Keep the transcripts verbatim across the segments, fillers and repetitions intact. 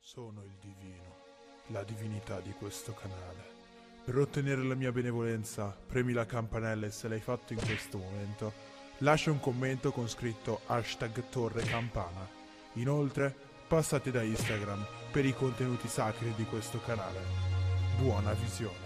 Sono il divino, la divinità di questo canale. Per ottenere la mia benevolenza, premi la campanella e se l'hai fatto in questo momento, lascia un commento con scritto hashtag torre campana. Inoltre, passate da Instagram per i contenuti sacri di questo canale. Buona visione.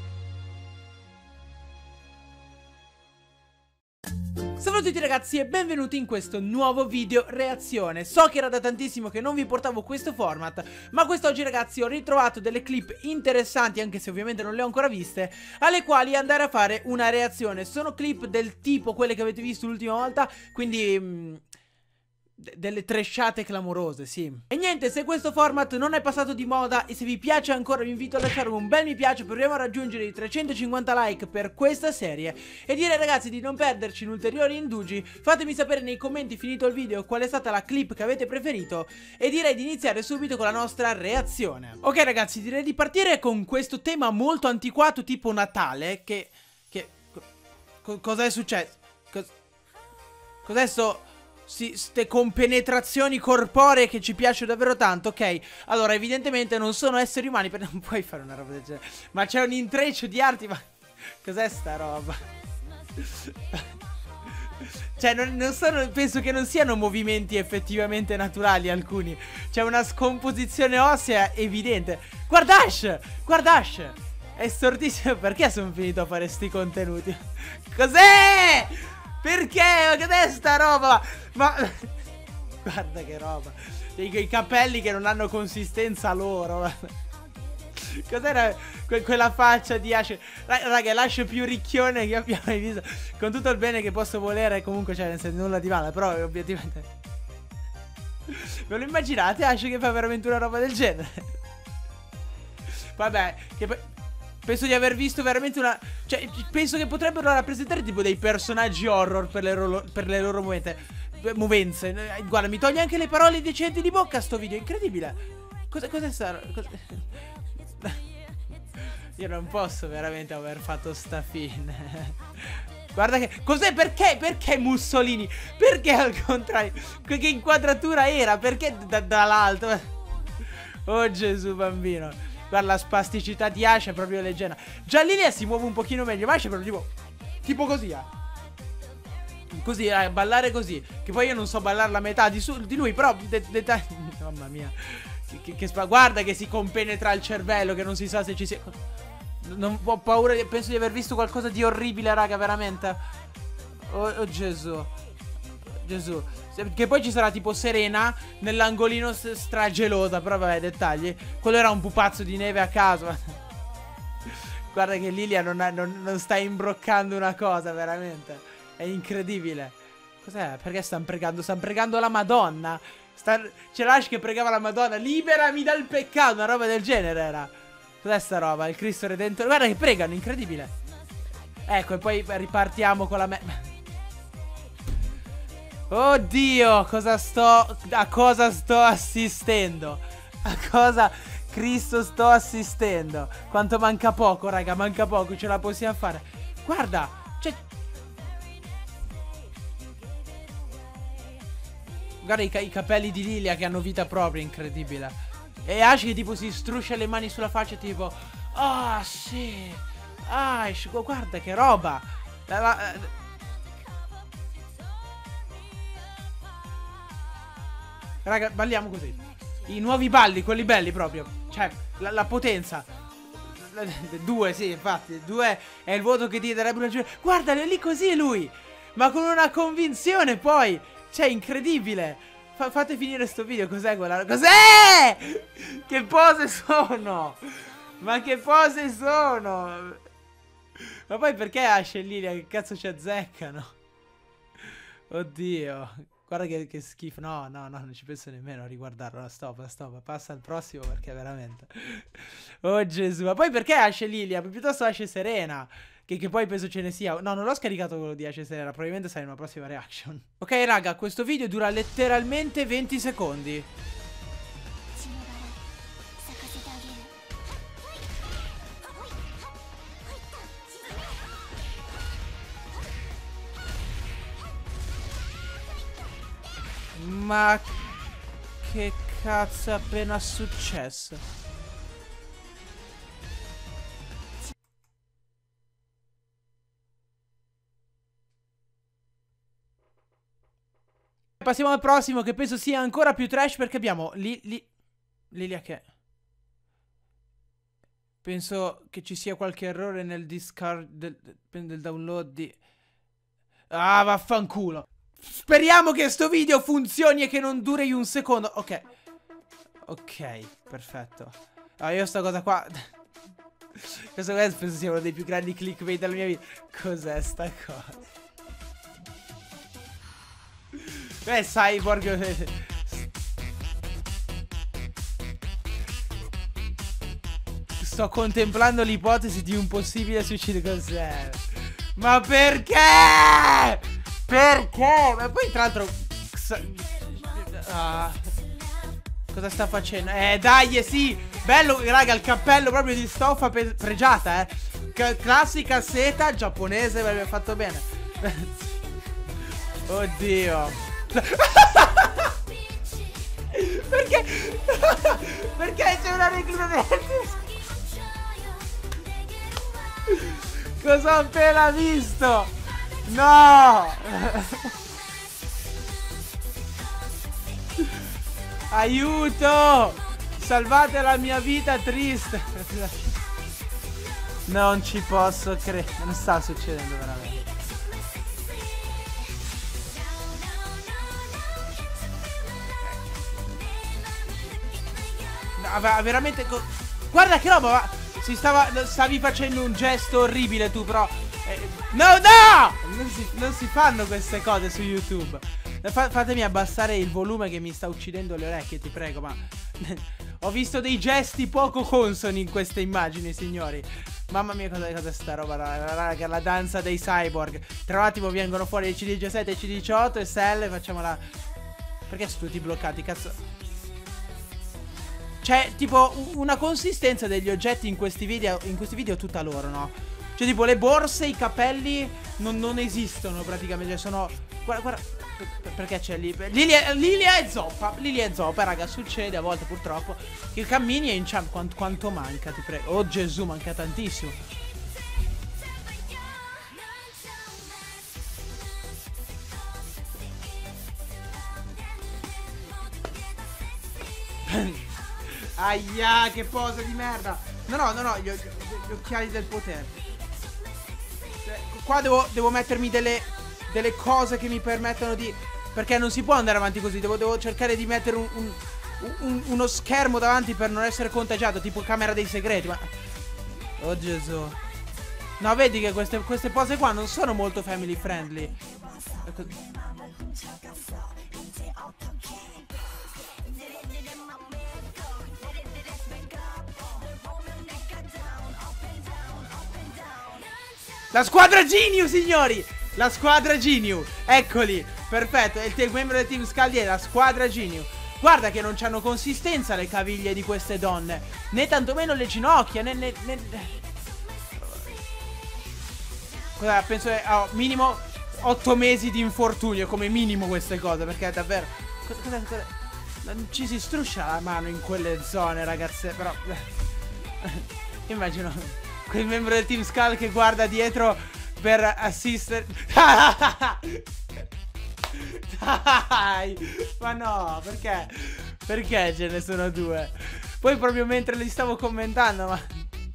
Salve a tutti ragazzi e benvenuti in questo nuovo video reazione. So che era da tantissimo che non vi portavo questo format, ma quest'oggi ragazzi ho ritrovato delle clip interessanti, anche se ovviamente non le ho ancora viste, alle quali andare a fare una reazione. Sono clip del tipo quelle che avete visto l'ultima volta, quindi... Mh, delle trashate clamorose, sì. E niente, se questo format non è passato di moda e se vi piace ancora vi invito a lasciare un bel mi piace. Proviamo a raggiungere i trecentocinquanta like per questa serie. E direi ragazzi di non perderci in ulteriori indugi. Fatemi sapere nei commenti finito il video qual è stata la clip che avete preferito. E direi di iniziare subito con la nostra reazione. Ok ragazzi, direi di partire con questo tema molto antiquato tipo Natale. Che... che... Co cos'è successo? Cos cos'è sto... Sì, ste compenetrazioni corporee che ci piace davvero tanto, ok? Allora, evidentemente non sono esseri umani, perché non puoi fare una roba del genere. Ma c'è un intreccio di arti, ma... Cos'è sta roba? Cioè, non, non sono... penso che non siano movimenti effettivamente naturali alcuni. C'è una scomposizione ossea evidente. Guarda Ash! Guarda Ash! È stortissimo. Perché sono finito a fare sti contenuti? Cos'è? Perché? Ma cos'è sta roba? Ma... guarda che roba. I, i capelli che non hanno consistenza loro. Cos'era que quella faccia di Ash? Raga, è l'Ash più ricchione che abbiamo mai visto. Con tutto il bene che posso volere, comunque c'è cioè, nulla di male. Però obiettivamente... ve lo immaginate Ash che fa veramente una roba del genere? Vabbè, che poi... penso di aver visto veramente una... cioè, penso che potrebbero rappresentare tipo dei personaggi horror per le, ro... per le loro movenze. Movenze. Guarda, mi toglie anche le parole decenti di bocca sto video, incredibile. Cosa, cos'è sta... Cos... Io non posso veramente aver fatto sta fine. Guarda che... cos'è? Perché? Perché Mussolini? Perché al contrario? Che inquadratura era? Perché dall'alto? Oh Gesù bambino. Guarda la spasticità di Ash è proprio leggera. Già Lilia si muove un pochino meglio, ma Ash è proprio tipo... tipo così, eh. Così, eh, ballare così. Che poi io non so ballare la metà di, su, di lui, però... mamma mia. Che, che, che spa... guarda che si compenetra il cervello, che non si sa se ci sia... Non ho paura, penso di aver visto qualcosa di orribile, raga, veramente. Oh, oh Gesù. Gesù. Che poi ci sarà tipo Serena nell'angolino stragelosa. Però vabbè, dettagli. Quello era un pupazzo di neve a caso. Guarda che Lilia non, ha, non, non sta imbroccando una cosa, veramente. È incredibile. Cos'è? Perché stanno pregando? Stanno pregando la Madonna. C'è l'Ash che pregava la Madonna. Liberami dal peccato. Una roba del genere era. Cos'è sta roba? Il Cristo Redentore. Guarda che pregano, incredibile. Ecco, e poi ripartiamo con la me... Oddio, cosa sto... a cosa sto assistendo? A cosa Cristo sto assistendo? Quanto manca poco, raga, manca poco, ce la possiamo fare. Guarda, cioè... guarda i, ca i capelli di Lilia che hanno vita propria, incredibile. E Ash che tipo si struscia le mani sulla faccia tipo... ah, oh, sì. Ash, guarda che roba. La, la, raga, balliamo così. I nuovi balli, quelli belli proprio. Cioè, la, la potenza. Due, sì, infatti. Due è il voto che ti darebbe una... guarda, è lì così lui. Ma con una convinzione poi. Cioè, incredibile. Fa fate finire sto video. Cos'è quella... cos'è? Che pose sono? Ma che pose sono? Ma poi perché Ash e Lilia? Che cazzo ci azzeccano? Oddio. Guarda che, che schifo. No, no, no, non ci penso nemmeno a riguardarlo. Stop, stop. Passa al prossimo perché veramente... oh Gesù. Ma poi perché Ash e Lilia? Piuttosto Ash e Serena. Che, che poi penso ce ne sia. No, non l'ho scaricato quello di Ash e Serena. Probabilmente sarà in una prossima reaction. Ok raga, questo video dura letteralmente venti secondi. Ma... che cazzo è appena successo? Passiamo al prossimo, che penso sia ancora più trash, perché abbiamo li, li, Lilia che... Penso che ci sia qualche errore nel discard del, del download di... Ah, vaffanculo. Speriamo che sto video funzioni e che non duri un secondo. Ok. Ok, perfetto. Allora, io sta cosa qua... Questo qua penso sia uno dei più grandi clickbait della mia vita. Cos'è sta cosa? Beh, Cyborg... Sto contemplando l'ipotesi di un possibile suicidio. Cos'è? Ma perché? Perché? Ma poi tra l'altro... Ah, cosa sta facendo? Eh dai, eh, sì. Bello, raga, il cappello proprio di stoffa pregiata, eh. C classica seta giapponese, avrebbe fatto bene. Oddio. Perché? Perché c'è una recluta dentro? Cosa ho appena visto? No! Aiuto! Salvate la mia vita triste! Non ci posso credere. Non sta succedendo veramente. No, veramente... Guarda che roba! Ma... Si stava... Stavi facendo un gesto orribile tu, però... Eh, no, no! Non si, non si fanno queste cose su YouTube. Fa, fatemi abbassare il volume che mi sta uccidendo le orecchie, ti prego, ma... Ho visto dei gesti poco consoni in queste immagini, signori. Mamma mia, cosa, cosa è sta roba, raga, la danza dei cyborg. Tra un attimo vengono fuori i C diciassette e C diciotto e Cell, facciamo la... Perché sono tutti bloccati, cazzo? C'è tipo una consistenza degli oggetti in questi video, in questi video tutta loro, no? Cioè tipo le borse, i capelli non, non esistono praticamente, cioè sono... Guarda, guarda, perché c'è lì? Lilia, Lilia e zoppa, Lilia e zoppa, raga, succede a volte purtroppo che cammini e inciampi. Quanto, quanto manca, ti prego. Oh Gesù, manca tantissimo. Aia, che posa di merda. No, no, no, no, gli, gli occhiali del potere. Qua devo, devo mettermi delle, delle cose che mi permettono di... Perché non si può andare avanti così. Devo, devo cercare di mettere un, un, un, uno schermo davanti per non essere contagiato. Tipo camera dei segreti. Ma... Oh Gesù. No, vedi che queste, queste pose qua non sono molto family friendly. La squadra Genio, signori! La squadra Genio. Eccoli. Perfetto. E il membro del team Scaldi è la squadra Genio. Guarda che non c'hanno consistenza le caviglie di queste donne. Né tantomeno le ginocchia. Né... né, né... Cosa, penso che oh, minimo otto mesi di infortunio. Come minimo queste cose. Perché davvero... Cosa, cosa, cosa... Non ci si struscia la mano in quelle zone, ragazze. Però... Immagino... Quel membro del team Skull che guarda dietro per assistere. Dai, ma no, perché? Perché ce ne sono due? Poi proprio mentre li stavo commentando, ma...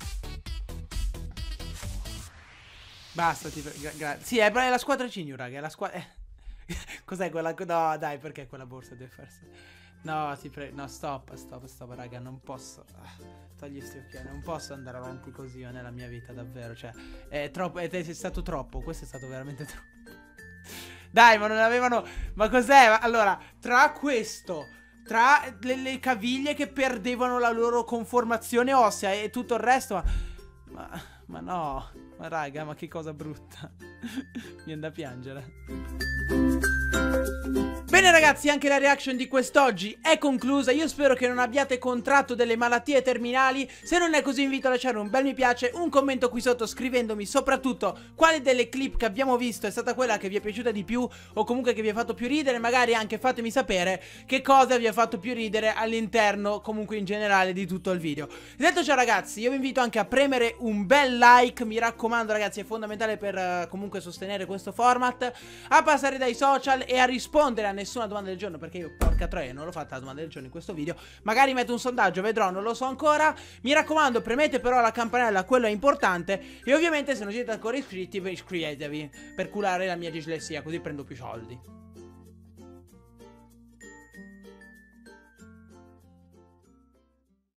Basta, ti grazie. Sì, è la squadra Cinyu, raga, è la squadra... Cos'è quella... No, dai, perché quella borsa deve farsi... No, ti prego, no, stop, stop, stop, raga, non posso... Togli sti occhiali, non posso andare avanti così io nella mia vita, davvero, cioè, è troppo, è, è stato troppo, questo è stato veramente troppo. Dai, ma non avevano, ma cos'è? Allora, tra questo, tra le, le caviglie che perdevano la loro conformazione ossea e tutto il resto, ma, ma, ma no, ma raga, ma che cosa brutta, mi viene da piangere. Bene ragazzi, anche la reaction di quest'oggi è conclusa. Io spero che non abbiate contratto delle malattie terminali. Se non è così, invito a lasciare un bel mi piace, un commento qui sotto scrivendomi soprattutto quale delle clip che abbiamo visto è stata quella che vi è piaciuta di più o comunque che vi ha fatto più ridere. Magari anche fatemi sapere che cosa vi ha fatto più ridere all'interno, comunque in generale, di tutto il video. Detto ciò ragazzi, io vi invito anche a premere un bel like, mi raccomando ragazzi, è fondamentale per uh, comunque sostenere questo format, a passare dai social e a rispondere a nessuna domanda del giorno, perché io porca troia non l'ho fatta la domanda del giorno in questo video. Magari metto un sondaggio, vedrò, non lo so ancora. Mi raccomando, premete però la campanella, quello è importante. E ovviamente se non siete ancora iscritti, iscrivetevi per curare la mia dislessia, così prendo più soldi.